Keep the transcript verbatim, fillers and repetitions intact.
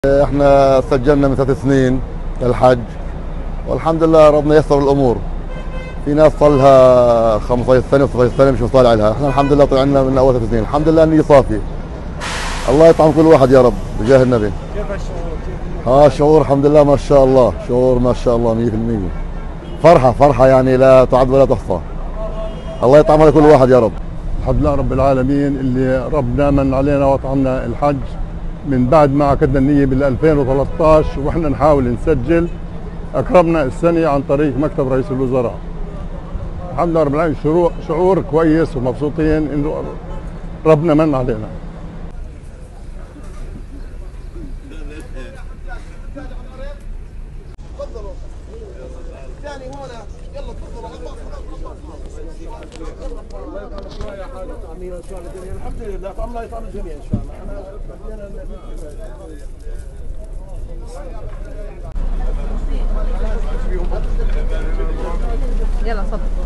احنا سجلنا من ثلاث سنين للحج، والحمد لله ربنا ييسر الامور. في ناس صار لها خمسة عشر سنه و16 سنه مش طالع لها، احنا الحمد لله طلعنا من اول ثلاث سنين، الحمد لله النية صافي. الله يطعم كل واحد يا رب بجاه النبي. كيف الشعور؟ ها شعور الحمد لله ما شاء الله، شعور ما شاء الله مية بالمية. فرحه فرحه يعني لا تعد ولا تحصى. الله يطعم على كل واحد يا رب. الحمد لله رب العالمين اللي ربنا من علينا وطعمنا الحج من بعد ما عقدنا النية بال ألفين وثلاثة عشر واحنا نحاول نسجل. اكرمنا السنة عن طريق مكتب رئيس الوزراء. الحمد لله رب العالمين شعور, شعور كويس ومبسوطين انه ربنا من علينا. الحمد لله الله يطعم الجميع ان شاء الله. يلا صدق.